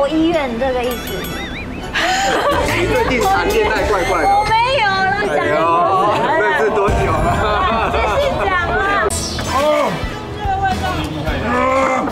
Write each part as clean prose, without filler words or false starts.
狗医院这个意思。 你最近谈恋爱怪怪的。 我没有了，讲一哎呦，认识多久了？ 继续讲啊。 这个味道。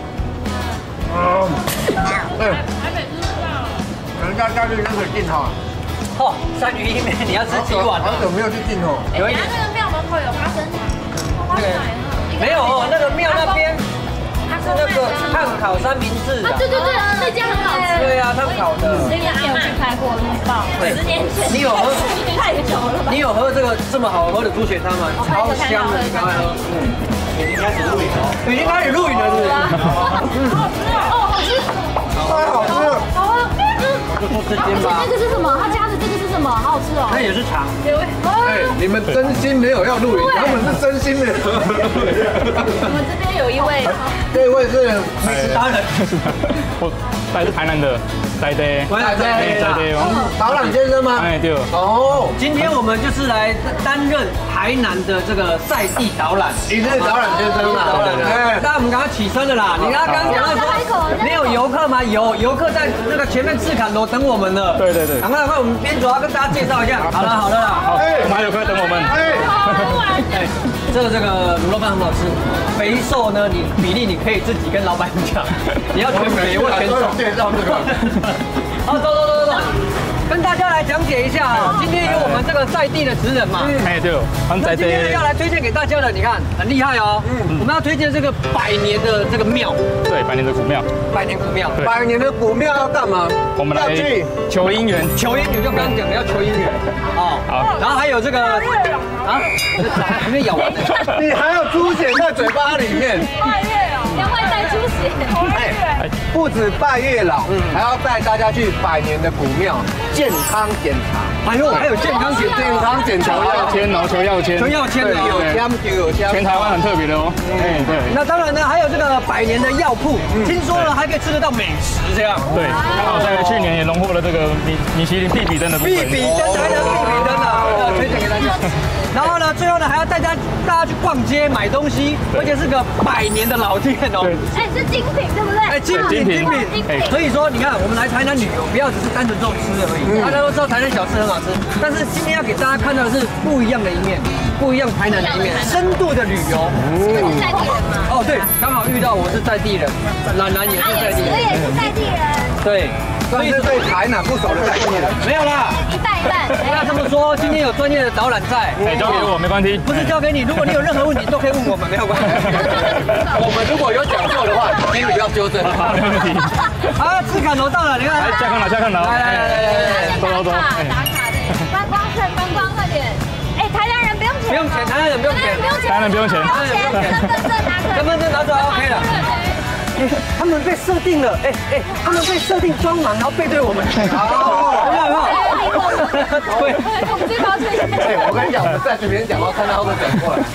台北知道。 人家家里跟水进哈。 哦，鳝鱼意面你要吃几碗啊？ 好久没有去进哦。 有一点。 那个庙门口有花生糖。 那个没有哦，那个庙那边是那个炭烤三明治啊。 对对对，那家很好吃。 对啊，炭烤的。 那个有去拍过，很棒。10年前。 你有喝？ 太久了吧？ 你有喝这个这么好喝的猪血汤吗？超香的，你赶快喝。已经开始录影了。已经开始录影了，是不是？ 哦，好吃。 太好吃了。 好啊。 就做这间吧。 这个是什么？他加的这个是什么？好好吃哦。 那也是茶。 哎，你们真心没有要录影，他们是真心的。 我们这边有一位， 这位是美食达人， 我来自台南的在地， 导览先生吗？ 哎对。 哦， 今天我们就是来担任台南的这个在地导览。 你是导览先生嘛？ 哎，那我们赶快起身了啦！你刚刚讲到说没有游客吗？有游客在那个前面赤坎楼等我们了。 对对对。 赶快，我们边走要跟大家介绍一下。好了啦。 好，我们还有客等我们。 哎，这个卤肉饭很好吃，肥瘦呢，比例你可以自己跟老板讲，你要全肥或全瘦。 介绍这个。 好，走。跟大家来讲解一下啊，今天有我们这个在地的职人嘛， 哎对，我们在地。 今天要来推荐给大家的，你看很厉害哦。我们要推荐这个100年的这个庙， 对，100年的古庙。 100年古庙。 100年的古庙要干嘛？ 我们来求姻缘， 求姻缘就刚刚讲的要求姻缘哦。好，然后还有这个啊，还没咬完呢。 你还要猪血在嘴巴里面。 拜月哦，要外带猪血。 哎，不止拜月老，还要带大家去100年的古庙健康检查。 哎呦，还有健康检查， 求要签哦，求要签， 有签就有签， 全台湾很特别的哦。哎对。 那当然呢，还有这个100年的药铺，听说了还可以吃得到美食这样。 对，刚好在去年也荣获了这个米其林必比登的部分。 必比登，台南必比登啊，推荐给大家。然后呢，最后呢还要带大家去逛街买东西，而且是个100年的老店哦。 哎，是精品对不对？ 哎，精品。所以说，你看我们来台南旅游，不要只是单纯这种吃的而已。大家都知道台南小吃很好吃，但是今天要给大家看到的是不一样的一面，不一样台南的一面，深度的旅游。 是在地人吗？ 哦，对，刚好遇到我是在地人，兰也是在地人， 我也是在地人。 对。 所以是对台南不熟的在地人， 没有啦， 一半。 不要这么说，今天有专业的导览在， 哎，交给我没关系， 不是交给你，如果你有任何问题都可以问我们，没有关系。 我们如果有讲错的话，请你不要纠正。 没问题。 好，赤坎楼到了，你看， 下看了， 来， 走。 打卡的，观光快点。哎，台南人不用钱， 不用钱，台南人不用钱， 台南不用钱， 身份证拿出来 OK 了。他们被设定了，他们被设定装忙，然后背对我们。好，有没有？对， 我们最高最。 我跟你讲，我们在这边讲话，看到他们转过来。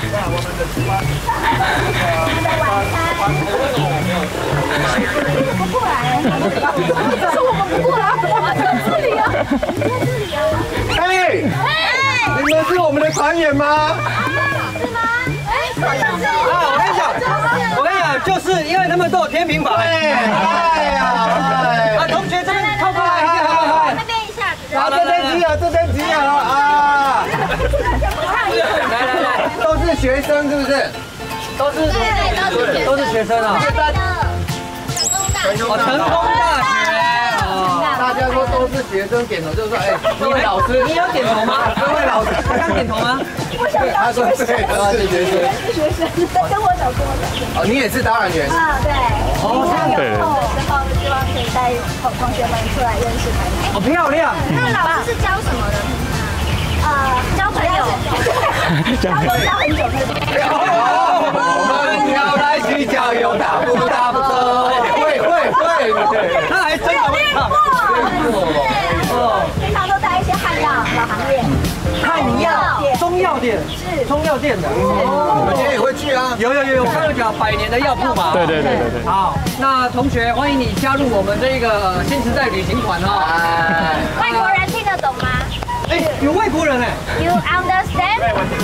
不过来， 说我们不过来，我们在这里啊，在这里啊。 哎，你们是我们的团员吗？ 是吗？哎，可能是。 我跟你讲，就是因为他们都有天平牌。 哎呀， 同学这边靠过来， 那边一下子。 好，这边急了啊！ 来， 都是学生是不是？ 都是学生啊。成功大学。 大家说都是学生点头，就是说，哎，各位老师， 你有点头吗？ 各位老师， 他刚点头吗？ 他说对，他是学生， 跟我讲。 哦，你也是导览员啊，对。 哦， 对。 的时候希望可以带同学们出来认识台南。 好漂亮。 那老师是教什么的？交朋友。交很久那种。 我们要来去郊游，打不走？会， 他还真的会唱。 平常都带一些汉药老行业。 中药店是中药店的。 我们今天也会去啊。 有，我刚刚讲100年的药铺嘛。 对。 好，那同学欢迎你加入我们这个新时代旅行团哦。 外国人听得懂吗？ 有外国人哎。 You understand？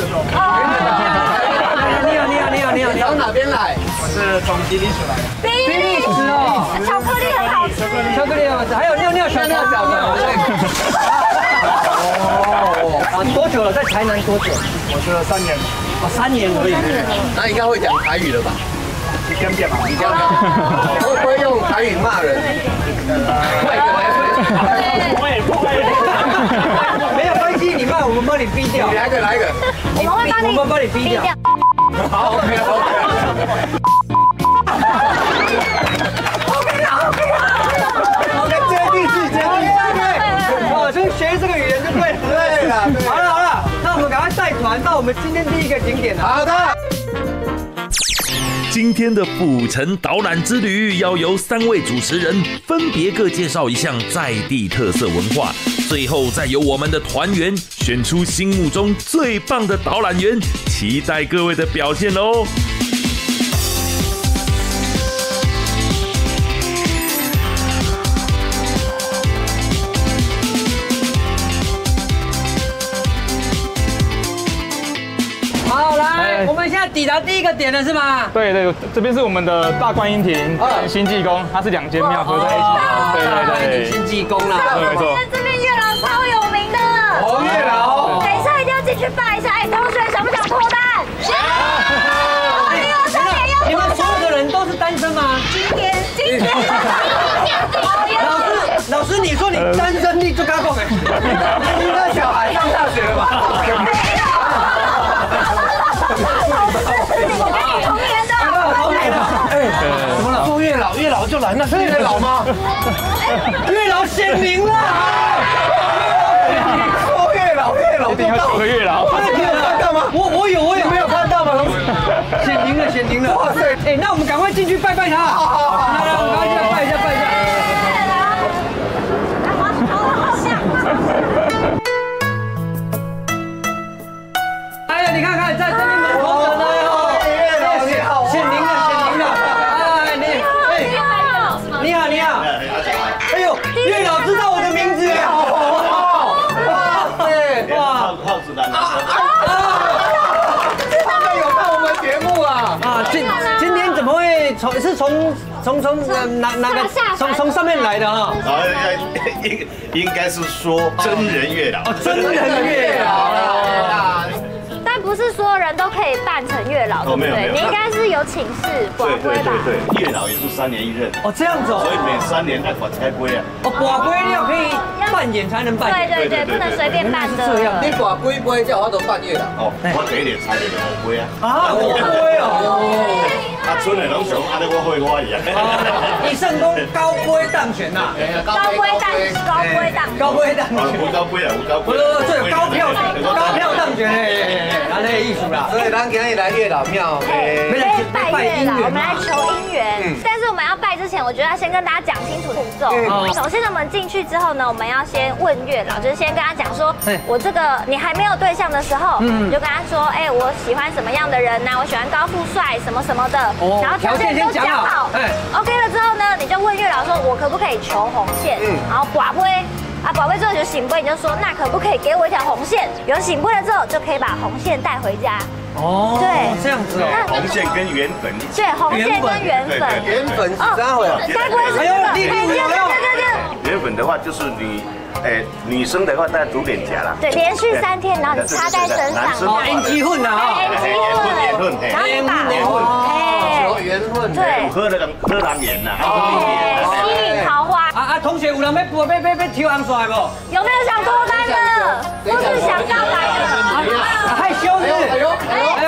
你好，你从哪边来？我是从比利时来的。 比利时哦，巧克力很好吃。 巧克力尿小小肠。 哦，多久了？在台南多久？ 我是3年， 哦，3年而已。 那应该会讲台语了吧？ 一天变嘛， 会不会用台语骂人？ 没有关系，你骂我们帮你逼掉。 来一个， 我们会帮你逼掉。 好 ，OK。接地气。 哦，就学这个语言就对了。 对了。 好了，那我们赶快带团到我们今天第一个景点了。 好的。 今天的府城导览之旅要由3位主持人分别各介绍一项在地特色文化，最后再由我们的团员选出心目中最棒的导览员，期待各位的表现哦。 好，来，我们现在抵达第一个点了，是吗？ 对，这边是我们的大观音亭跟新济宫，它是2间庙合在一起。对， 新济宫啦， 没错。 这边月老超有名的。 哦，月老。 等一下一定要进去拜一下。哎，同学想不想脱单？ 你们所有的人都是单身吗？ 今天。 老师，你说你单身，你就刚讲哎， 你的小孩上大学了吧？怎么了？做月老就来，那是月老吗？ 月老显灵了！ 做月老一定要求个月老。 你有看到吗？ 我有， 没有看到吗？ 显灵了！哇塞！哎，那我们赶快进去拜拜他。好，来，我们赶快进去拜一下。哎呀，你看看，在这边门口等了哟。 你好， 显灵了！哎，你好。哎呦，月老知道我的名字哎！哇， 炮子弹他们有看我们节目啊！ 今天怎么会从哪个从上面来的哈？ 应该是说真人月老。 真人月老。 但不是所有人都可以扮成月老，对不对？你应该是有请示寡龟吧？ 对，月老也是3年1任。 哦，这样子哦。 所以每3年要管开龟啊。 哦，寡龟要可以扮演才能扮演。 对，不能随便扮的。 这样， 你寡龟不会叫我都扮月老。 哦，我第一年猜的就乌龟啊。 啊，乌龟哦。 村的拢想安尼我会我一样。 以圣公高龟当选呐。 高龟当选。 无高龟啊，无高龟。 这有高票当选哎，那个艺术啦。 所以咱今日来月老庙， 拜月老，我们来求姻缘。但是我们要拜之前，我觉得要先跟大家讲清楚步骤。首先呢，我们进去之后呢，我们要先问月老，就是先跟他讲说，我这个你还没有对象的时候，你就跟他说，哎，我喜欢什么样的人呢？我喜欢高富帅什么的，然后条件都讲好。OK 了之后呢，你就问月老说，我可不可以求红线？然后寡龟。宝贝之后就醒杯，你就说那可不可以给我一条红线？有醒杯了之后，就可以把红线带回家。 哦， 对， 这样子哦。 红线跟缘分。 对，红线跟缘分。 缘分是3回啊。 该不会是这个？对。 缘分的话就是你，女生的话大概煮点夹啦。 对，连续3天，然后你插在身上。 哦，缘分啊！ 缘分， 然后你把求缘分。 对。 喝人缘呐。 吸引桃花。 同学有人要挑红帅不？ 有没有想脱单的？或是想告白的？ 害羞是？ 没有，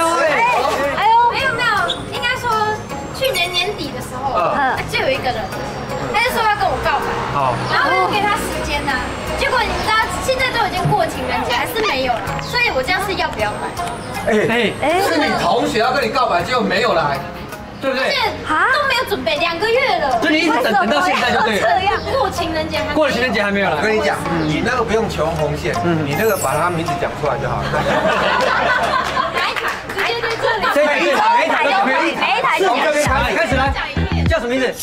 应该说去年年底的时候，就有一个人，他就说要跟我告白，然后我就给他时间呐，结果你知道现在都已经过情人节，还是没有啦，所以我这样是要不要买？ 是你同学要跟你告白，结果没有来。 对不对？ 都没有准备2个月了， 就你一直等到现在就对了。 这样过情人节还没有来。 我跟你讲，你那个不用求红线，你那个把他名字讲出来就好了。 哪一台？直接在这里。 每一台都可以。 每一台都可以。 开始来，叫什么名字？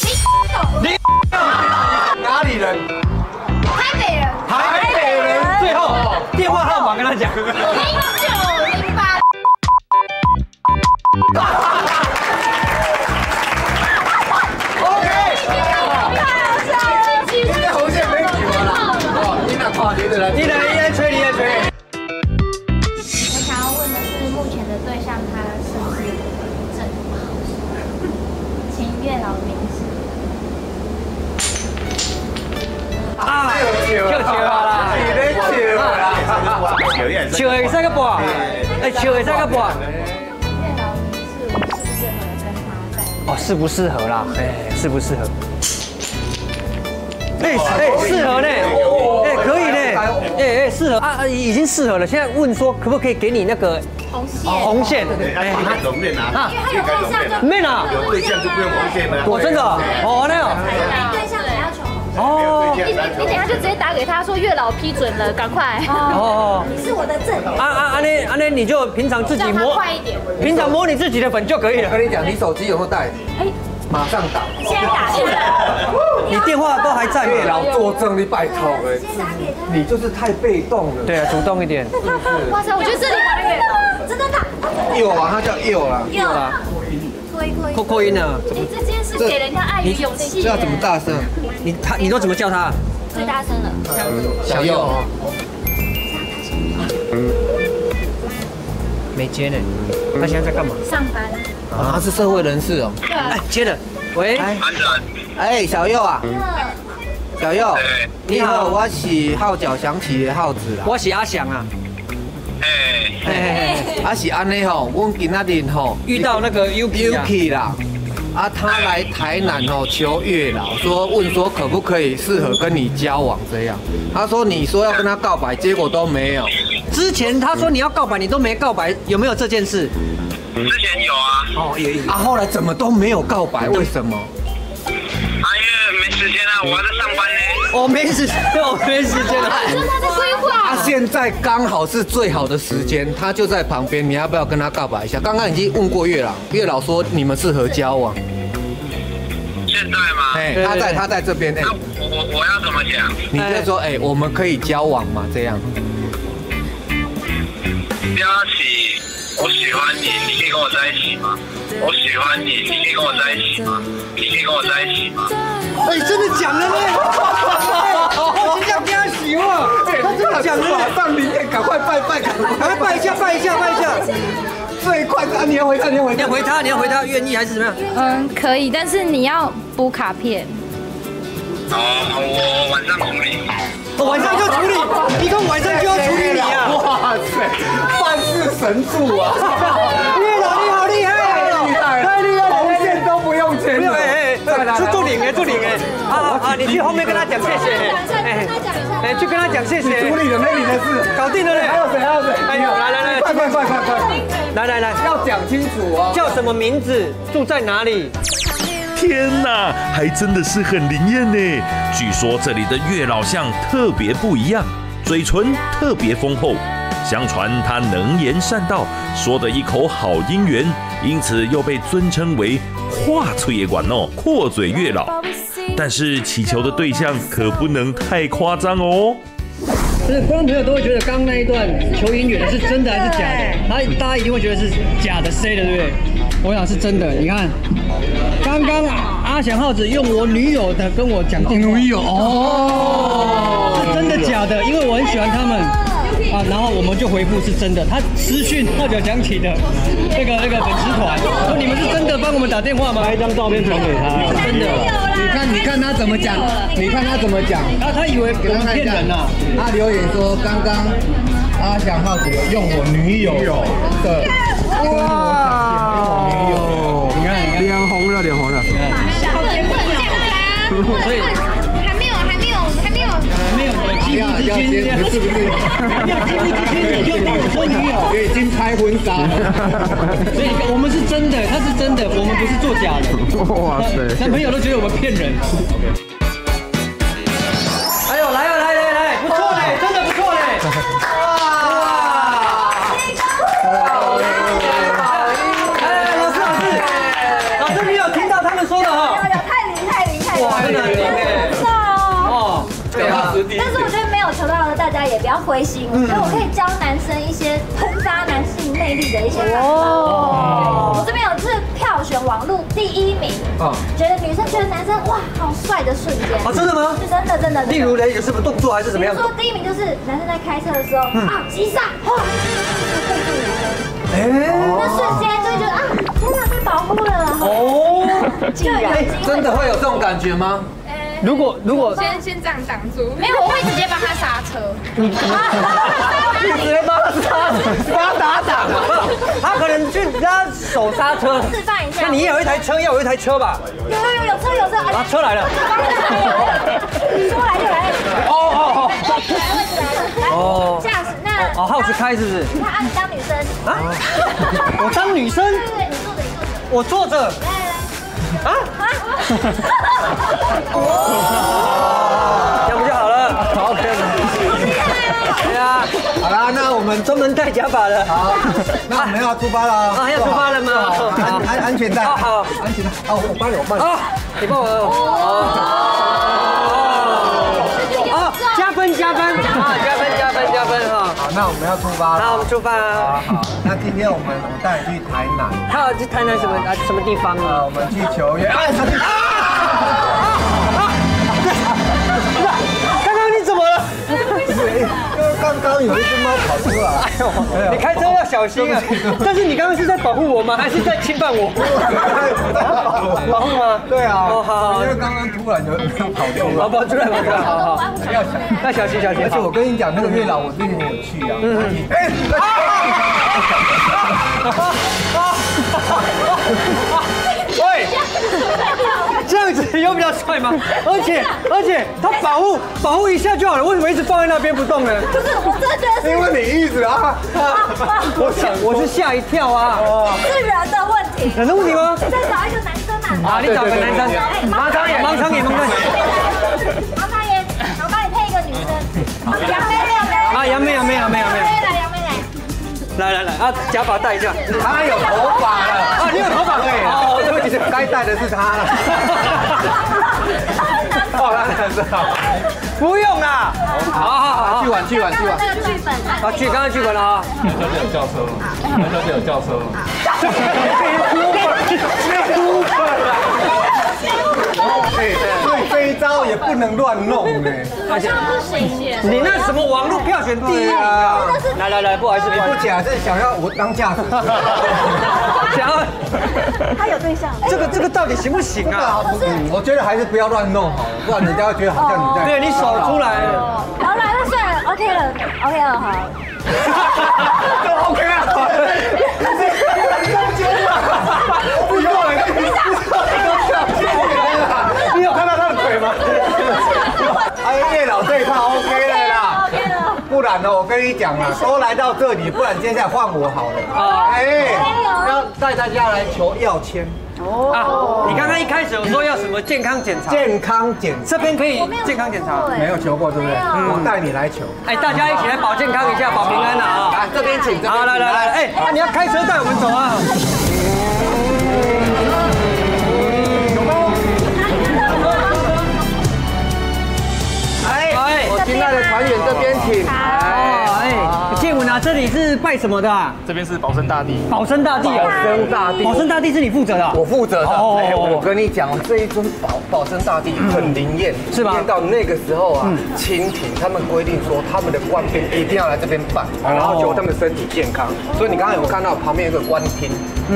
哪里人？ 台北人。 台北人。最后电话号码跟他讲。 0908。 OK。今天红线没举。 笑会使个播，笑会使个播。哦，适不适合啦？适不适合？适合呢，可以呢，适合啊，已经适合了。现在问说可不可以给你那个红线？ 那种面啊， 因为他有对象就面啊， 有对象就不用红线了。 我真的哦，那样。 对象还要求哦， 你等一下就直接打给他说月老批准了，赶快。 哦， 你是我的正。 安内你就平常自己摸， 快一点， 平常摸你自己的粉就可以了。 我跟你讲，你手机有没有带？马上打。 现在打，现在打。 你电话都还在， 月老作证，你拜托哎，你就是太被动了。 对啊，主动一点。 哇塞，我觉得这里打月老， 真的打。 右啊，它叫右啦。 右啊。 扣音呢？ 这件事给人家爱与勇气。 这要怎么大声？ 你都怎么叫他？ 最大声了。 小右。 没接呢，他现在在干嘛？ 上班。 啊，他是社会人士哦。 哎，接了。喂。 哎，小右啊。小右，你好，我是号角响起的号子啦。 我是阿翔啊。 是安尼吼，阮今仔日吼遇到那个 Yuki 啦，他来台南吼求月老，问说可不可以适合跟你交往这样。他说你说要跟他告白，结果都没有。 之前他说你要告白，你都没告白，有没有这件事？ 之前有啊。 哦，有。 后来怎么都没有告白，为什么？ 因为没时间啊，我还在上班呢。 我没时间了。 他在规划。 现在刚好是最好的时间，他就在旁边，你要不要跟他告白一下？刚刚已经问过月老，月老说你们适合交往。 现在吗？ 他在这边。 那我要怎么讲？ 你就说我们可以交往吗？这样。 标起，我喜欢你，你可以跟我在一起吗？我喜欢你，你可以跟我在一起吗？你可以跟我在一起吗？ 真的讲了呢！我真要跟他喜欢，他真的讲了， 马上明天赶快拜，赶快拜一下。 最快的，你要回他， 你要回他，愿意还是怎么样？ 可以，但是你要补卡片。 我晚上处理。 晚上就处理，你跟晚上就要处理你啊！ 哇塞，办事神助啊！ 月老你好厉害，太厉害了， 红线都不用钱， 是助理你去后面跟他讲谢谢，去跟他讲谢谢， 处理了没你的事， 搞定了嘞。 还有谁？ 哎呦，来，快，来， 要讲清楚哦， 叫什么名字，住在哪里？ 天哪，还真的是很灵验呢！据说这里的月老像特别不一样，嘴唇特别丰厚，相传他能言善道，说的一口好姻缘，因此又被尊称为话嘴也管哦，阔嘴月老。但是祈求的对象可不能太夸张哦。 就是观众朋友都会觉得刚刚那一段求姻缘的是真的还是假的？大家一定会觉得是假的 ，C 的对不对？我想是真的，你看，刚刚阿翔浩子用我女友的跟我讲电话，女友哦，是真的假的？因为我很喜欢他们啊，然后我们就回复是真的。他私讯号角响起的那个粉丝团，说你们是真的帮我们打电话吗？拍一张照片传给他，真的。 你看他怎么讲， 他以为我们骗人呐。 他留言说刚刚阿翔浩子用我女友的跟我讲我女友，你看脸红了， 好甜蜜啊！所以还没有， 要接不是， 你就跟我说女友已经拍婚纱了， 所以我们是真的，他是真的，我们不是作假的。哇塞，男朋友都觉得我们骗人。哎呦，来，不错嘞，真的不错嘞。老师，你有听到他们说的哈？ 有，太灵。 哇，真的很灵哎。哦，对啊。 但是我觉得没有求到的，大家也不要灰心。我觉得我可以教男生一些喷发男性魅力的一些方法。我这边有是票选网路第1名，觉得女生觉得男生哇好帅的瞬间。 哦，真的吗？ 真的。 例如呢，有什么动作还是怎么样？ 比如说第1名就是男生在开车的时候急刹，哇，对住女生。那瞬间就会觉得天哪，被保护了。 真的会有这种感觉吗？ 如果先这样挡住，没有，我会直接帮他刹车。 你直接帮他打挡，他可能去拉手刹车。 示范一下。 那你也有一台车，要有一台车吧？ 有车。 啊，车来了。 说来就来。 哦。 哦。驾驶那。 哦，耗子开是不是？ 他你当女生。啊？ 我当女生？ 对，你坐着。 我坐着。啊？这样不就好了？好，可以了。对啊， 好啦，那我们专门戴假发的。 好，那我们要出发了。 啊，要出发了吗？ 安全带。 好， 安全带。哦，我帮你。 啊，你帮我。哦，加分啊，加分哈。 好，那我们要出发了。 那我们出发啊。 好，那今天我带你去台南。 他要去台南什么地方啊？ 我们去球员。 刚刚你怎么了？ 刚刚有一只猫跑出来。哎呦， 你开车要小心啊！但是你刚刚是在保护我吗？还是在侵犯我？保护吗？ 对啊。 哦，好。 因为刚刚突然就跑出来。 跑出来。好。要小心。 而且我跟你讲，那个月老我最近有去啊。 喂，这样子有比较帅吗？而且他保护一下就好了，为什么一直放在那边不动呢？ 不是，我真的觉得是因为你一直啊， 我是吓一跳啊！ 是人的问题。 人的问题吗？ 再找一个男生嘛。 啊，你找个男生。盲肠炎。 盲肠炎，我帮你配一个女生。杨妹。 啊，杨妹。来，啊，假发戴一下。 他有头发了。 啊，你有头发可以。 哦，对不起，该戴的是他了。哦，那是好。 不用啦。好， 去玩。 那个剧本。 啊，刚刚剧本了啊。 小姐有轿车吗？小姐有轿车吗？ 所以这一招也不能乱弄呢。 好像不行。 你那什么网络票选第一名啊！来，不好意思， 不假是想要我当驾驶， 想要他有对象。 这个到底行不行啊？ 我觉得还是不要乱弄好了，不然人家会觉得好像你在。 对你手出来了。 好了，那算了 ，OK 了，好。 都 OK 了。不用了，你有看到他的腿吗？哎，月老这一套 OK 了啦。不然呢，我跟你讲啊，都来到这里，不然接下来换我好了。要带大家来求要签。 啊，你刚刚一开始有说要什么健康检查？ 健康检这边可以健康检查？ 没有求过，对不对？我带你来求。哎， 大家一起来保健康一下，保平安啊！ 来这边请。 好，来，哎，你要开车带我们走啊！ 我亲爱的团员这边请。 建文啊，这里是拜什么的啊？ 这边是保生大帝。 保生大帝是你负责的？ 我负责的。我跟你讲，这一尊保生大帝很灵验， 是吗？ 到那个时候啊，清廷他们规定说，他们的官兵一定要来这边拜，然后求他们身体健康。所以你刚刚有看到旁边有个官厅。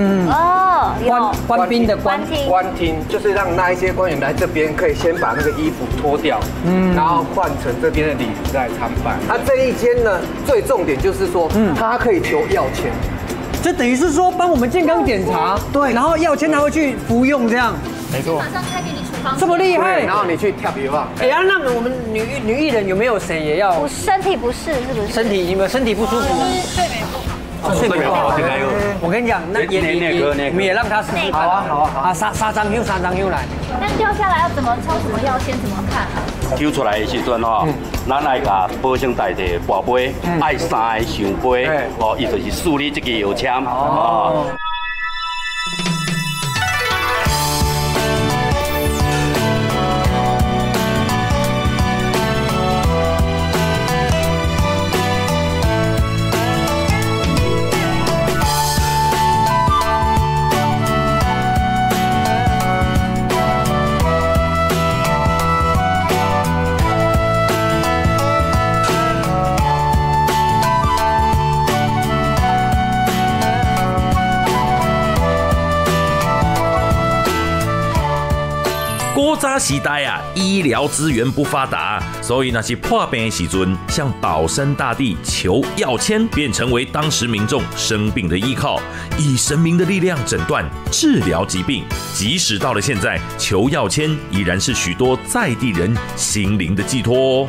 官兵的官厅就是让那一些官员来这边，可以先把那个衣服脱掉，然后换成这边的礼服来参拜。这一间呢，最重点就是说，它可以求药签， 就等于是说帮我们健康检查，对，然后药签他会去服用这样。 没错。 马上开给你处方。 这么厉害， 然后你去跳油啊。 哎呀，那我们女艺人有没有谁也要？ 身体不适是不是？ 有没有身体不舒服？睡眠不好，我跟你讲，那我们也让他试试看。好啊，三张休来。 那掉下来要怎么抽什么药先怎么看啊？ 抽出来的时阵吼，咱来甲保生大帝跋杯，爱3个上杯，伊就是树立这个药签。 时代啊，医疗资源不发达，所以那是破病的时阵，向保生大帝求药签，便成为当时民众生病的依靠，以神明的力量诊断、治疗疾病。即使到了现在，求药签依然是许多在地人心灵的寄托哦。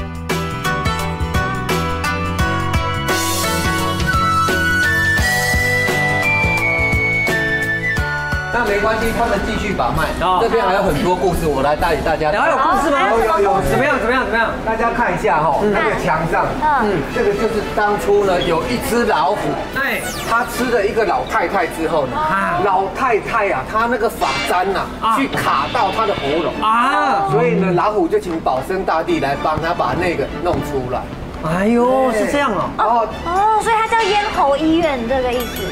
那没关系，他们继续把脉。这边还有很多故事，我来带大家。 还有故事吗？ 有。 怎么样？ 大家看一下哈，那个墙上，这个就是当初呢有一只老虎， 对， 它吃了一个老太太之后呢，老太太啊，她那个发簪呐，去卡到她的喉咙啊，所以呢，老虎就请保生大帝来帮他把那个弄出来。 哎呦，是这样哦。 然后所以它叫咽喉医院这个意思。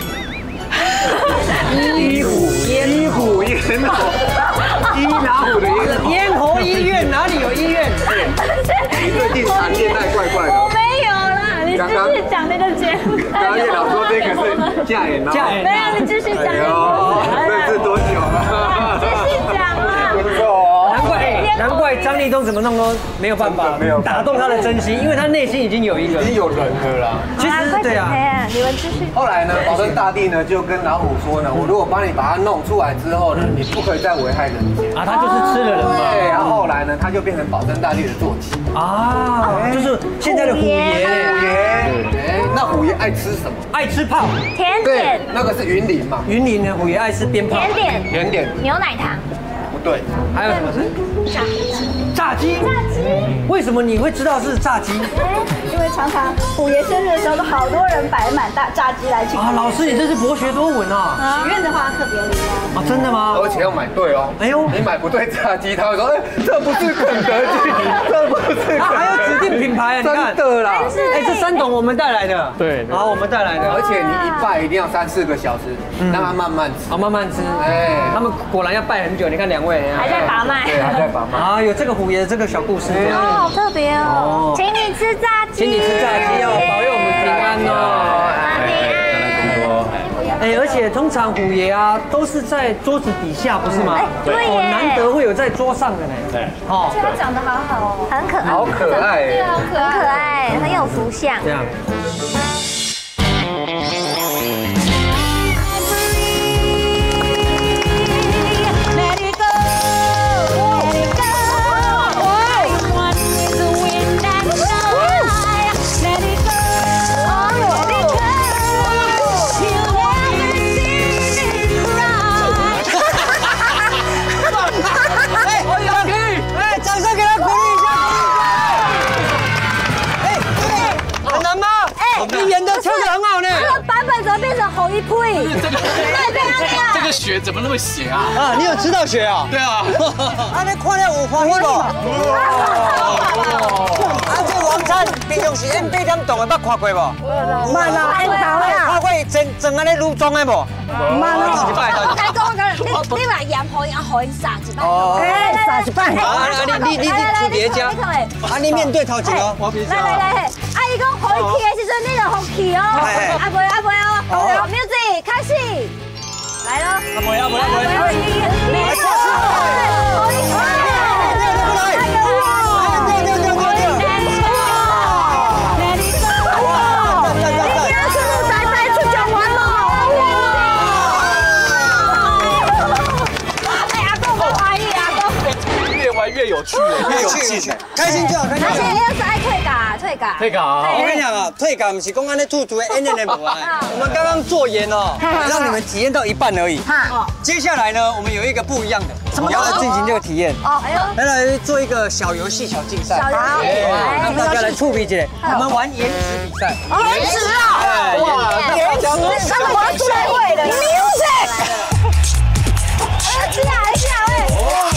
医虎咽喉，医老虎的咽喉医院哪里有医院？ 你最近谈恋爱怪怪的。 我没有啦，你继续讲那个节目。 刚刚叶老说这个是假眼哦。 没有，你继续讲。 认识多久了？ 继续讲啊。 不错哦。 难怪张立东怎么弄都没有办法打动他的真心，因为他内心已经有一个， 已经有人了啦。 其实对啊， 你们继续。 后来呢，保生大帝呢就跟老虎说呢，我如果帮你把它弄出来之后呢，你不可以再危害人间啊。他就是吃了人嘛。 对，然后后来呢，他就变成保生大帝的坐骑啊，就是现在的虎爷。 那虎爷爱吃什么？ 爱吃炮、 甜点。 那个是云林嘛？ 云林的虎爷爱吃鞭炮。 甜点。 牛奶糖。 不对， 还有什么是？炸鸡。为什么你会知道是炸鸡？ 因为常常虎爷生日的时候，都好多人摆满炸鸡来庆祝。 啊，老师，你真是博学多闻啊！ 许愿的话特别灵哦。啊，真的吗？ 而且要买对哦。哎呦，你买不对炸鸡，他会说，哎，这不是肯德基，这不是。 还有指定品牌啊，你看。 真的啦。 哎，这3种我们带来的。 对。 好，我们带来的。 而且你一拜一定要3、4个小时，让它慢慢吃。 好，慢慢吃。哎，他们果然要拜很久。你看2位还在把脉。 对，还在把脉。 啊，有这个虎爷的这个小故事。 哦，好特别哦。请你吃炸鸡。 请你吃炸鸡哦，保佑我们平安哦。哎，而且通常虎爷啊都是在桌子底下，不是吗？ 对哦，难得会有在桌上的呢。 对。 哦，这长得好好哦， 很可爱。 好可爱。 对，好可爱。 很可爱，很有福相。 这样。你演的唱得很好呢。 这个版本怎么变成吼一呸？ 这个血怎么那么血啊？ 啊，你有吃到血啊？ 对啊。 啊，你看了有欢喜不？啊，这王餐平常是演8点档的，捌看过无？ 慢啊，演头呀。 看过整安尼女装的无？ 慢啊。 我讲你话盐可以可以撒一摆。 哦， 撒一摆。 啊，你出别家。啊，你面对头前哦。 来，啊，伊讲可以去的时阵，你就好去哦。阿妹哦，好 ，music 开始，来咯。 阿妹。 越有趣，越有趣， 开心就好，开心。 而且要是爱退稿。 我跟你讲啊，退稿不是讲安尼吐的演的无啊。我们刚刚做盐哦，让你们体验到一半而已。接下来呢，我们有一个不一样的，我要来进行这个体验。哦，来做一个小游戏、小竞赛。让大家来触笔姐，我们玩颜值比赛。 颜值啊！哇， 颜值，生活智慧的 music。 是啊，喂。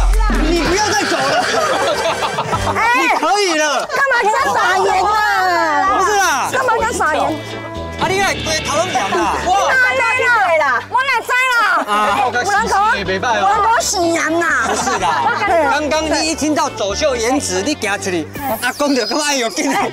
你可以了， 干嘛这样打盐啊？ 我讲喜羊啦。 不是啦，刚刚你一听到走秀颜值，你行出去，阿公就讲哎呦，进来。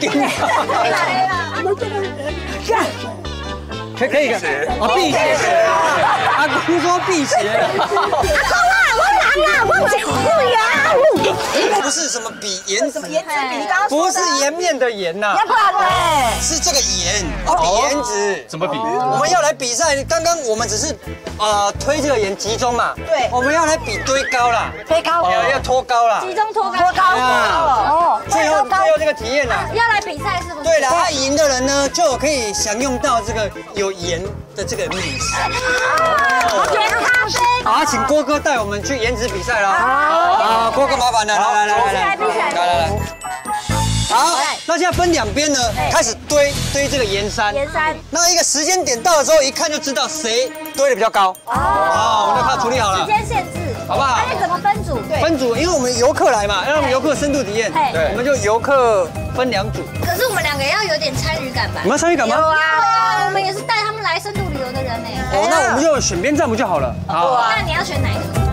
可以，哦，辟邪。阿公说辟邪。 阿公啊，我难啊，我结婚呀。 不是什么比颜值， 颜值比你刚刚不是颜面的颜呐， 要不然呢？ 是这个颜，比颜值。 怎么比？ 我们要来比赛，刚刚我们只是推这个颜集中嘛， 对， 我们要来比堆高啦， 推高， 要拖高啦， 集中拖高， 哦， 最后这个体验啦， 要来比赛是不是？ 对了，他赢的人呢，就可以享用到这个有盐的这个美食。 盐咖啡。 好，请郭哥带我们去颜值比赛啦。好，郭哥麻烦了，来。好，那现在分两边呢，开始堆这个盐山。那一个时间点到的时候，一看就知道谁堆的比较高。哦，我们就怕处理好了。 时间限制， 好不好？ 而且怎么分组？ 分组，因为我们游客来嘛，让我们游客深度体验。对，我们就游客分2组。 可是我们2个要有点参与感吧？ 你们要参与感吗？ 有啊，我们也是带他们来深度旅游的人呢。 哦，那我们就选边站不就好了？ 好。那你要选哪一个？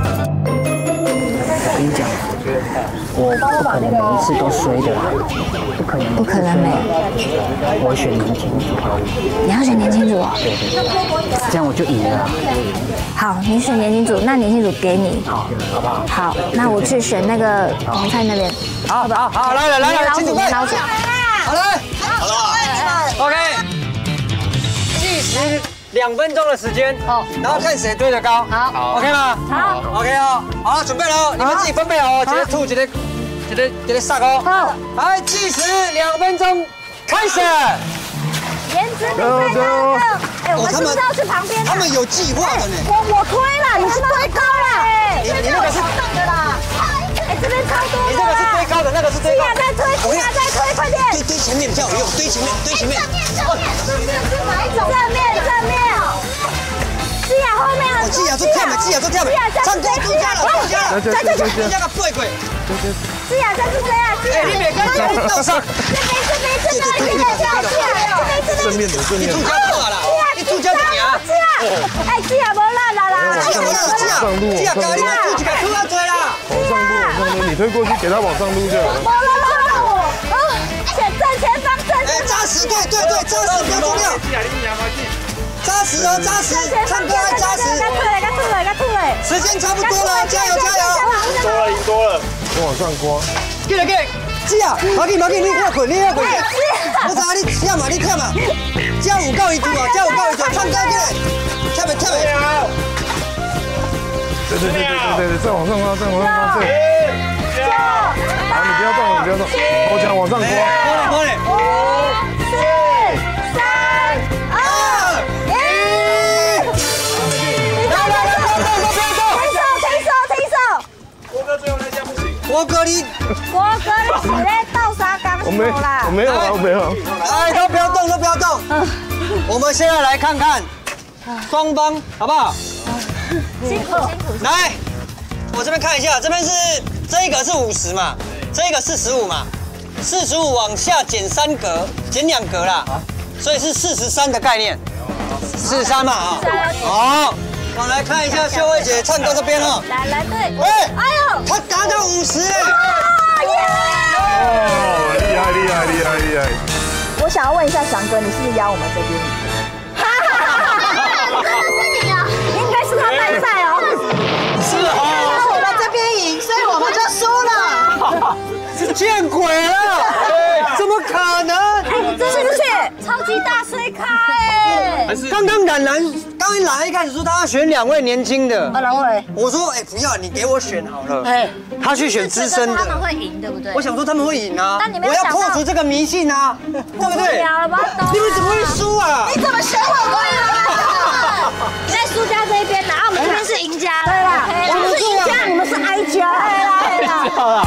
我跟你讲，我不可能每一次都衰的，不可能没。我选年轻组， 你要选年轻组哦。 对，这样我就赢了。 好，你选年轻组，那年轻组给你。 好不好？ 好，那我去选那个红菜那边。 好，来，年轻组，好来， 好了 ，OK， 计时2分钟的时间，然后看谁堆得高，好 ，OK 吗？ 好 ，OK 哦，好，准备了，你们自己分配哦，一个吐，一个撒哦，好，来，计时2分钟，开始。 颜值比赛的，哎，我们是不是要去旁边？ 他们有计划的呢。 我推了，你是堆高了， 你那个是动的啦。 哎，这边超多的。 你这个是堆高的，那个是堆高的。 再推，快点。 堆前面比较有用，堆前面。 正面是哪一种？正面。基亚后面很多。 基亚都跳了，唱歌度假了，人家个背鬼。 基亚在这边啊，基亚。 你别跟我倒上。 这边， 正面，你度假错了，你度假怎样？ 哎，基亚没烂啦。 基亚，咖喱嘛，度假突然追啦。 往上撸，你推过去给他往上撸就好了。 正前方。 哎，扎实，对，扎实比较重要。扎实，唱歌要扎实。 吐了。 时间差不多了，加油！ 赢多了，往上刮。 给，基亚，马吉，你要滚。我知道你跳嘛，加5到1组啊，唱歌给，跳没。 对，再往上刮，对。好，你不要动，我讲往上刮。 快点。 5、4、3、2、1。停手！ 郭哥最后那项不行。 郭哥你是在倒沙缸手啦。 我没有。 哎，都不要动。我们现在来看看双方好不好？ 辛苦。 来，我这边看一下，这边是这一个是50嘛，这个45嘛，45往下减3格，减2格啦，所以是43的概念，43嘛啊。好，我们来看一下秀慧姐唱歌这边哦。 来对。 哎呦，她达到50哎。 哦，厉害。 我想要问一下翔哥，你是不是邀我们这边？ 是你啊，应该是他带赛哦。 是哦，我们这边赢，所以我们就输了。 见鬼了！怎么可能？ 哎，这是不是超级大水咖哎？ 刚一开始说他要选2位年轻的， 哪位？ 我说不要，你给我选好了。哎，他去选资深的。 他们会赢，对不对？ 我想说他们会赢啊， 但你没有我要破除这个迷信啊，对不对？你们怎么会输啊？ 你怎么选我对了？ 你在输家这一边，然后我们这边是赢家。 对啦，我们是赢家，你们是哀家。对啦。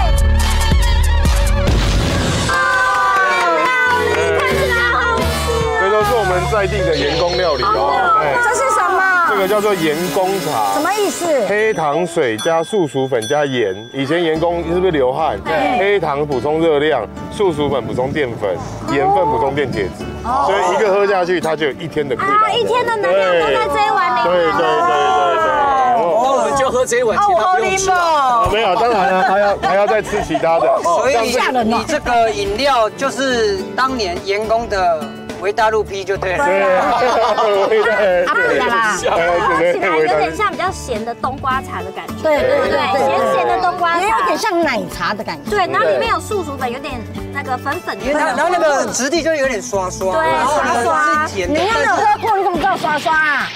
这都是我们在地的盐工料理哦。 这是什么？ 这个叫做盐工茶。 什么意思？ 黑糖水加素薯粉加盐。以前盐工是不是流汗？黑糖补充热量，素薯粉补充淀粉，盐分补充电解质。所以一个喝下去，它就有1天的溃疡。 1天的能量都在这一碗里。 对。 这一碗，其他不用吃哦。没有，当然了，还要再吃其他的。 所以你这个饮料就是当年员工的维大陆批就对了。 对， 阿布的啦， 起来有点像比较咸的冬瓜茶的感觉。 对， 咸的冬瓜茶， 有点像奶茶的感觉。 对，然后里面有素薯粉，有点那个粉粉的， 然后那个质地就有点刷刷。 对，刷刷。 你又没有喝过，你怎么知道刷刷啊？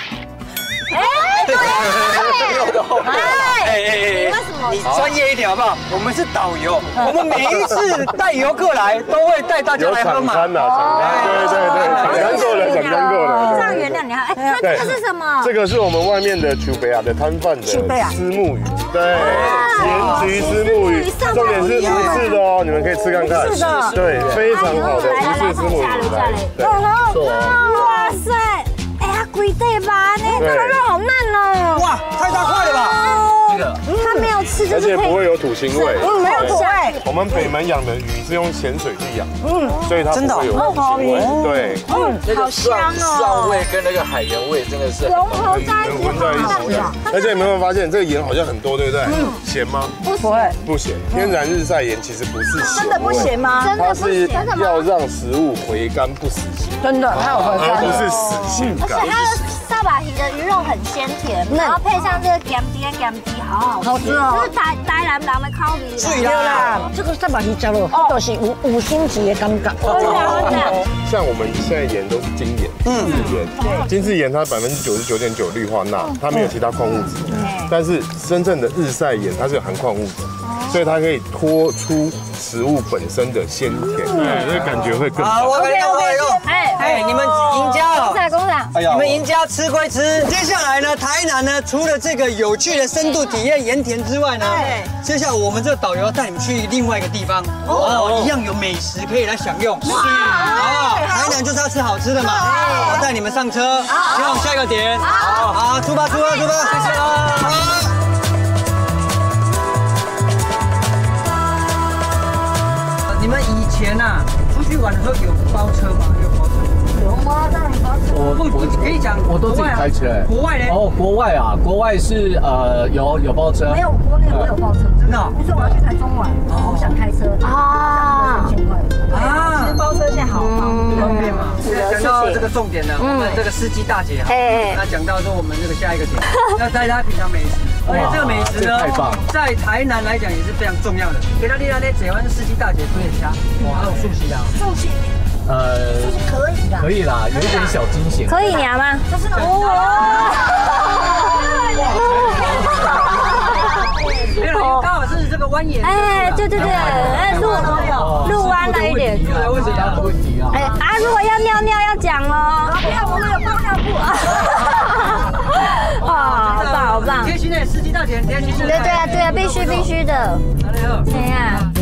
为什么？你专业一点好不好？我们是导游，我们每一次带游客来，都会带大家来喝嘛。 对，厂商过了。 这样原谅你哈，那这个是什么？ 这个是我们外面的丘贝亚的摊贩的丝木鱼，对，盐焗丝木鱼，重点是无刺的哦，你们可以吃看看。是的，对，非常好的无刺丝木鱼。 对，哇塞！贵对吧？那这个肉好嫩哦！ 哇，太大块了吧？ 这个它没有吃， 而且不会有土腥味。 没有土味。 我们北门养的鱼是用咸水去养，所以它不会有土腥味。对， 那个蒜味跟那个海盐味真的是融合在一起。而且你有没有发现这个盐好像很多，对不对？咸吗？ 不会， 不咸。天然日晒盐其实不是咸， 真的不咸吗？ 它是要让食物回甘不死咸。 真的，它有回甘， 而不是死咸感。 大把皮的鱼肉很鲜甜，然后配上这个咸滴，好好吃哦。就是台南人的烤鱼。 是啦，这个大把皮加入，都是五星级的感觉。 像我们现在盐都是精盐，精制盐它99.9%氯化钠，它没有其他矿物质。但是真正的日晒盐它是有含矿物质，所以它可以拖出食物本身的鲜甜，所以感觉会更好。 OK， 你们赢家哦， 工厂， 你们赢家吃归吃，接下来呢，台南呢，除了这个有趣的深度体验盐田之外呢，接下来我们这个导游带你们去另外一个地方，一样有美食可以来享用。台南就是要吃好吃的嘛，我带你们上车，前往下一个点。好，出发，谢谢喽。你们以前啊，出去玩的时候有包车吗？有吗？当然包车。我可以讲， 我都自己开车。 国外呢？ 哦，国外啊，国外是有包车。 没有，国内我有包车。 真的？ 比如说我要去台中玩，我想开车啊，3000块啊。其实包车现在好方便嘛。 讲到这个重点呢，我们这个司机大姐哈，那讲到说我们这个下一个点，要带大家品尝美食。而且这个美食呢，在台南来讲也是非常重要的。给大家呢，台湾司机大姐推一下，还有素食啊， 素食可以啦，有一点小惊险。 可以聊吗？ 就是刚好是这个蜿蜒。 哎，对，路弯了一点。 为什么要问题啊？ 如果要尿尿要讲哦。 不要，我们有放尿布啊。 好棒！ 贴心的司机大姐，贴心的。 对啊，必须的。怎样？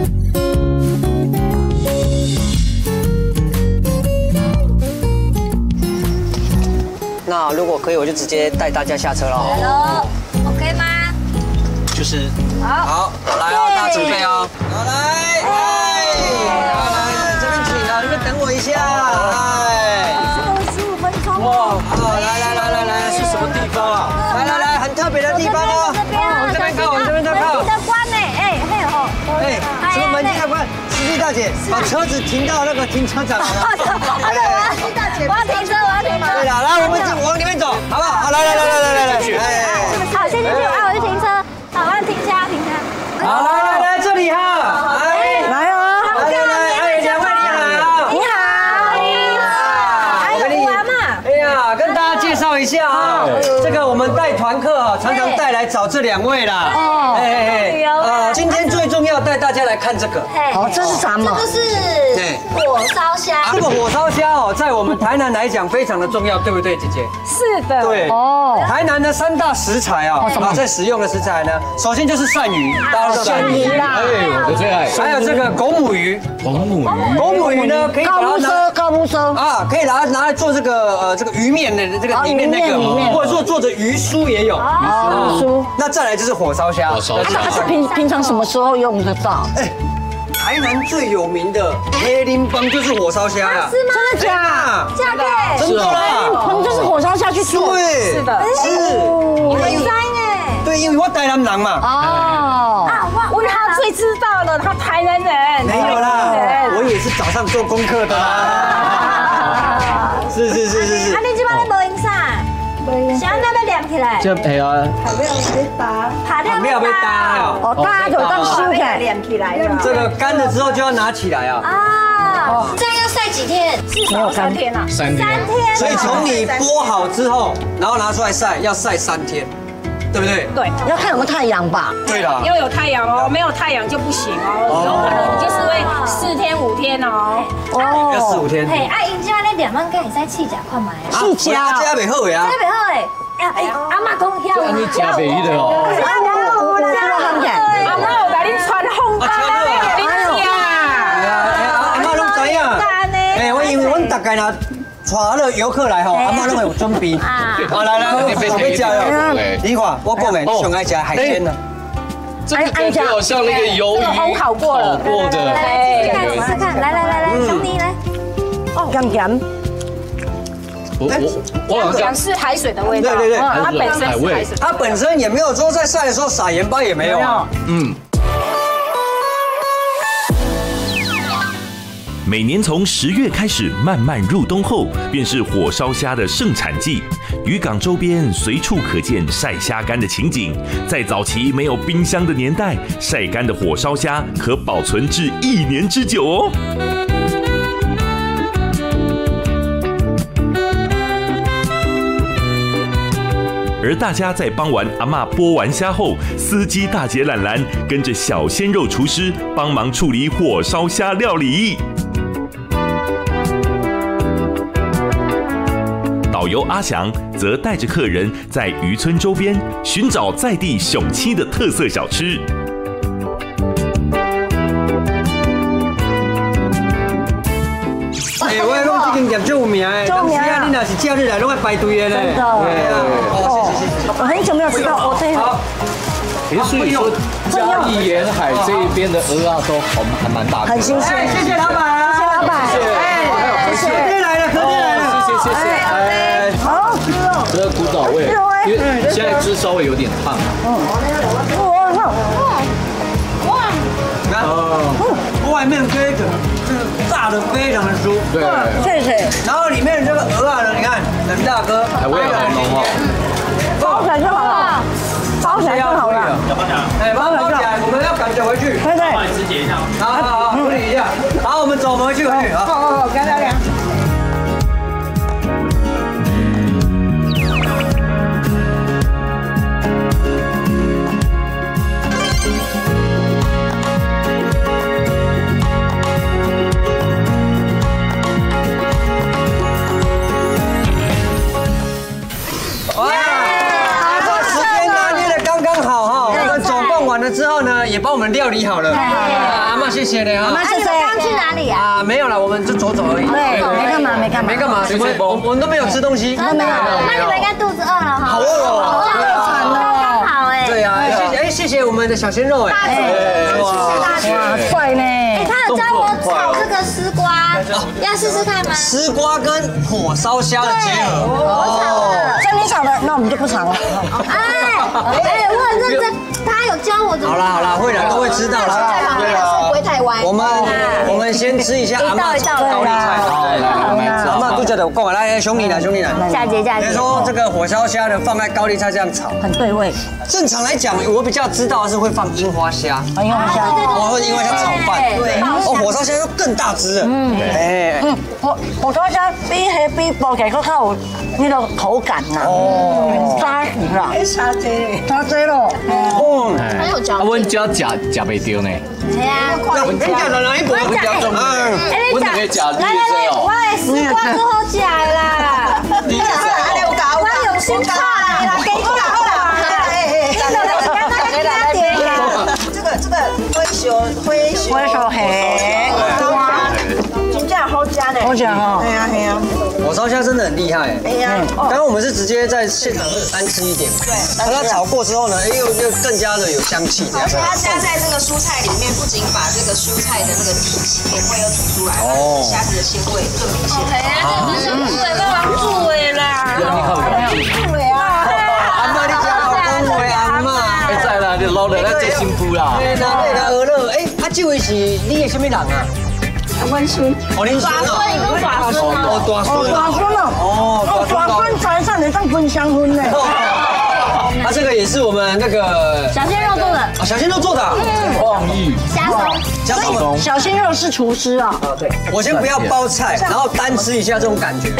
那如果可以，我就直接带大家下车了。 来喽 ，OK 吗？ 就是好，来哦，大家准备哦。好，来，这边请啊，你们等我一下。 15分钟。 哇，好，来，是什么地方啊？来，很特别的地方哦。 这边靠，这边靠。 门记得关呢， 什么门记得关？司机大姐，把车子停到那个停车场。 司机大姐，我要停车。 对了，来，我们往里面走，好不好？好，来， 好，先进去，我去停车，好，我要停车。 好，来，这里哈， 来哦， 两位你好， 你玩嘛？ 哎呀，跟大家介绍一下啊，这个我们带团客啊，常常带来找这2位啦。今天最重要带大家来看这个。 这是什么？ 这个是火烧虾。 这个火烧虾哦，在我们台南来讲非常的重要，对不对，姐姐？ 是的。 对。台南的3大食材啊，在使用的食材呢，首先就是鳝鱼，大家都鳝鱼啦， 我的最爱。 还有这个狗母鱼。 狗母鱼呢，可以把它高木收啊，可以拿来做这个鱼面的这个里面那个，或者说做着鱼酥也有。 鱼酥。 那再来就是火烧虾。 它是平常什么时候用得到？ 台南最有名的黑林帮就是火烧虾呀。 是吗？ 真的假？ 真的。 黑林帮就是火烧虾去做。 对， 是的。 是。 你们摘呢？ 对，因为我台南人嘛。 哦。问他最知道了，他台南人。 没有啦，我也是早上做功课的啦。是。 啊，你这摆咧无影啥？想要要亮起来。 这系啊。 爬掉没有被搭哦，大家就当修起来，亮起来。 这个干了之后就要拿起来啊。 这样要晒几天？ 至少3天啊。 3天。 所以从你剥好之后，然后拿出来晒，要晒3天。对不对？ 对， 要看有没有太阳吧。 对啦， 要有太阳哦，没有太阳就不行哦，有可能就是会4天5天哦。 要4、5天。 嘿，啊，因家咧2万个会使试食看卖。 试食，这袂好呀。 这袂好诶，阿妈讲遐。 这你加袂的哦。 阿妈有甲你传红包咧，你吃啊？ 阿妈拢知影。哎，我因为阮大概若。带了游客来吼，阿妈拢会有准备。好来，准备加油。你看，我讲的，你上爱吃海鲜呢。 这个感觉好像那个鱿鱼烘烤过的。 试看，来，兄弟来。 哦，咸咸。 我讲是海水的味道。 对， 它本身是海水。 它本身也没有说在晒的时候撒盐巴也没有。 每年从10月开始，慢慢入冬后，便是火烧虾的盛产季。渔港周边随处可见晒虾干的情景。在早期没有冰箱的年代，晒干的火烧虾可保存至1年之久哦。而大家在帮完阿嬷剥完虾后，司机大姐懒懒跟着小鲜肉厨师帮忙处理火烧虾料理。导游阿翔则带着客人在渔村周边寻找在地雄七的特色小吃。 我讲这间店最有名的，当时啊，你若是假日来，拢要排队的呢。 真的。我很久没有吃到哦，对。 好。所以说嘉义沿海这一边的鹅啊，都还蛮大的。 很新鲜。 谢谢老板。 谢谢老板。 谢谢。客店来了， 谢谢。 好吃哦。 这个古早味，因为现在汁稍微有点烫。 外面这个炸的非常的酥， 对， 谢谢。 然后里面这个鹅啊呢，你看很大颗， 海味很浓哦。 包起来就好了，包起来就好了。 哎，包起来，我们要赶着回去。 对。 帮你肢解一下。 好，处理一下。好，我们走，我们回去啊。 好，干干凉。 之后呢，也帮我们料理好了。阿嬷谢谢你啊。 阿嬷谢谢。刚去哪里啊？ 没有了，我们就走而已。 对，没干嘛。 我们都没有吃东西。 真的？那你们应该肚子饿了哈。 好饿哦。 刚好哎。 对啊，谢谢我们的小鲜肉哎。 哇，帅呢。 他有教我炒这个丝瓜，要试试看吗？ 丝瓜跟火烧虾的结合。 像你炒的，那我们就不炒了。 我很认真，他有教我怎么。 好啦，会了，都会知道了。 对啊，不会太歪。 我们先吃一下阿嬷炒高丽菜。阿嬷肚子的，过来，兄弟来。 嫁接。 别说这个火烧虾呢，放在高丽菜这样炒， 很对味。 正常来讲，我比较知道的是会放樱花虾。 樱花虾。 或者樱花虾炒饭。对。火烧虾就更大只了。 火烧虾比煲起来更有那个口感呐。扎实啦。沙济咯。 很有嚼劲。 阮家食袂到呢。 系啊， 你讲哪一部比较重要？ 我可以食绿色哦。 我的丝瓜最好食的啦。我用心炒来啦，给好啦。 这个灰烧黑，真正好吃呢。 好吃哈。 系啊。 火烧虾真的很厉害。刚刚我们是直接在现场单吃一点。对。它炒过之后呢，又更加的有香气。 而且它加在这个蔬菜里面，不仅把这个蔬菜的那个甜味又提出来，虾子的鲜味更明显。 住的啦。 住的啊。 阿嬷你讲好恭维阿嬷。 这位是你的什么人啊？ 温馨。 哦，您孙哦，你跟大孙啊？ 哦，大孙哦，大孙船上能当分香婚呢。 啊，这个也是我们那个小鲜肉做的。 啊，小鲜肉做的。 创意。 虾松。 小鲜肉是厨师啊。 啊，对。我先不要包菜，然后单吃一下这种感觉。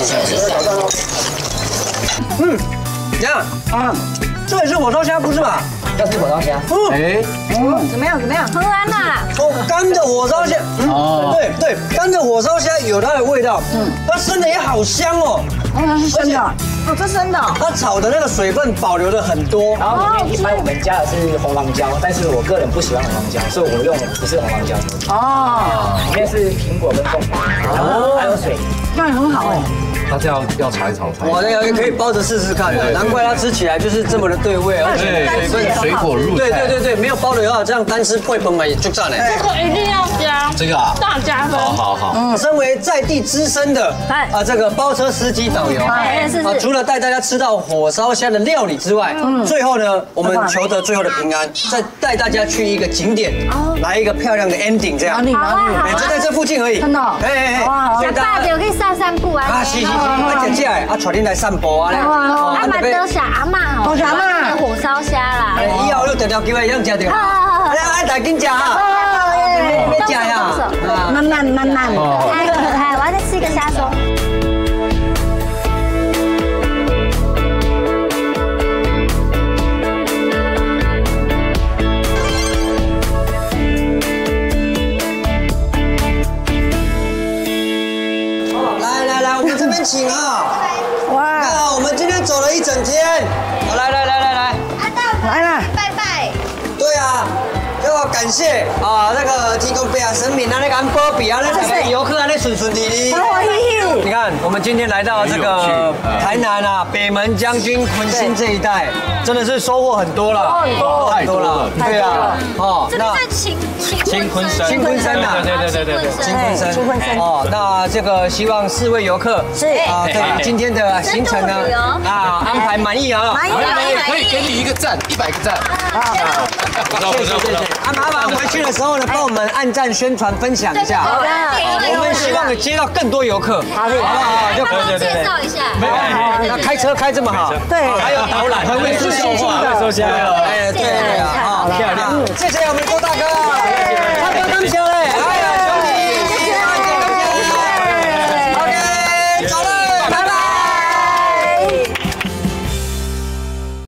嗯，这样啊，这也是火烧虾不是吧？ 这是火烧虾。哎， 怎么样？ 荷兰呐。 哦，干的火烧虾。哦，对，干的火烧虾有它的味道。它生的也好香哦。 哦，它是生的。哦，这生的。 它炒的那个水分保留的很多。 然后里面一般我们加的是红糖椒，但是我个人不喜欢红糖椒，所以我用不是红糖椒。哦，里面是苹果跟凤梨，然后还有水泥。 那很好哎。 它这样要炒一炒才。 我那个可以包着试试看的，难怪它吃起来就是这么的对味，而且水果入菜。 对，没有包的话，这样单吃配饭嘛也就赞嘞。 这个一定要加。 这个啊， 大加分。 好。 身为在地资深的这个包车司机导游，除了带大家吃到火烧虾的料理之外，最后呢，我们求得最后的平安，再带大家去一个景点，来一个漂亮的 ending， 这样。 哪里？ 就在这附近而已。 真的。 小爸就可以散步啊。 啊，是，我姐姐啊，带恁来散步啊。 啊，蛮多小阿嬷哦。多小阿嬷。火烧虾啦。以后你条条机会让吃到。来，大紧吃哈。别吃呀。 慢慢。 太可爱，我要再吃一个虾松。 来，我们这边请啊！哇，那我们今天走了一整天，来， 来了， 拜拜。 对啊，要感谢啊那个提供北亚神明啊那个安波比啊那个游客啊那顺利。你看，我们今天来到这个台南啊北门将军昆新这一带，真的是收获很多了，太多了，对啊，哦， 这边在青昆山呐，对，青昆山哦，那这个希望4位游客是啊，对今天的行程呢安排满意啊， 可以给你一个赞，100个赞。 谢谢。麻烦回去的时候呢，帮我们按赞、宣传、分享一下。好的。我们希望能接到更多游客，好不好？ 就介绍一下。 没有，那开车开这么好， 对， 还有导览，很会说话，哎，对啊，好漂亮。谢谢我们郭大哥，大哥感谢嘞。